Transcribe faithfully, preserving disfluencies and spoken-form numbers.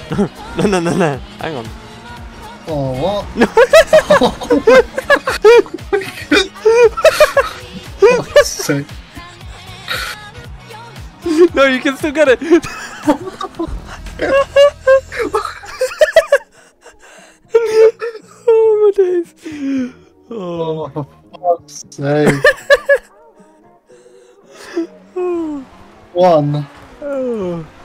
No, no, no, no. Hang on. Oh, what? Fuck's sake. No, you can still get it. Oh my days. Oh. Oh, for fuck's sake. One. Oh.